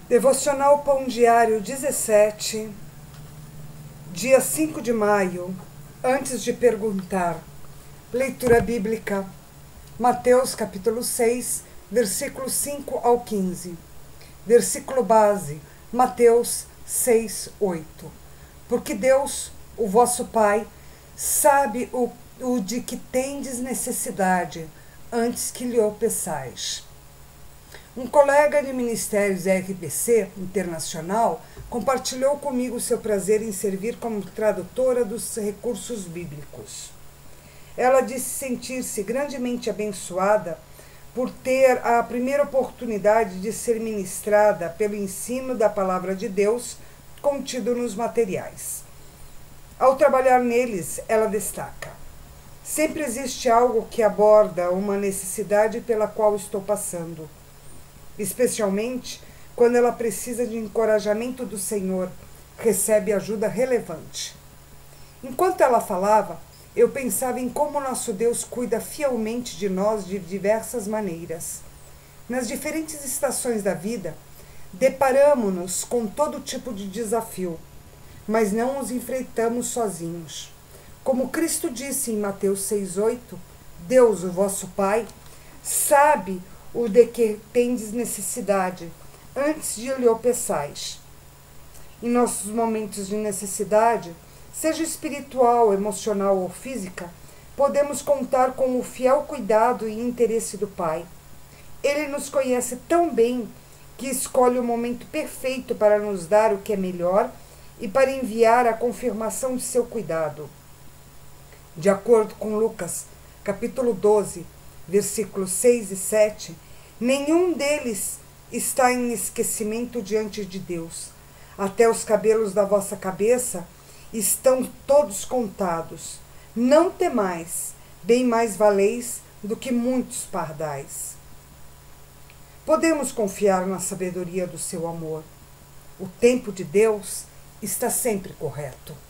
Devocional Pão Diário 17, dia 5 de maio. Antes de perguntar, leitura bíblica, Mateus capítulo 6, versículos 5 ao 15. Versículo base, Mateus 6, 8. Porque Deus, o vosso Pai, sabe o de que tendes necessidade, antes que lhe o peçais. Um colega de Ministérios RBC Internacional compartilhou comigo seu prazer em servir como tradutora dos recursos bíblicos. Ela disse sentir-se grandemente abençoada por ter a primeira oportunidade de ser ministrada pelo ensino da palavra de Deus contido nos materiais. Ao trabalhar neles, ela destaca: sempre existe algo que aborda uma necessidade pela qual estou passando, especialmente quando ela precisa de encorajamento do Senhor, recebe ajuda relevante. Enquanto ela falava, eu pensava em como nosso Deus cuida fielmente de nós de diversas maneiras. Nas diferentes estações da vida, deparamo-nos com todo tipo de desafio, mas não os enfrentamos sozinhos. Como Cristo disse em Mateus 6,8, Deus, o vosso Pai, sabe o de que tendes necessidade, antes de lhe o peçais. Em nossos momentos de necessidade, seja espiritual, emocional ou física, podemos contar com o fiel cuidado e interesse do Pai. Ele nos conhece tão bem que escolhe o momento perfeito para nos dar o que é melhor e para enviar a confirmação de seu cuidado. De acordo com Lucas, capítulo 12, versículos 6 e 7, nenhum deles está em esquecimento diante de Deus. Até os cabelos da vossa cabeça estão todos contados. Não temais, bem mais valeis do que muitos pardais. Podemos confiar na sabedoria do seu amor. O tempo de Deus está sempre correto.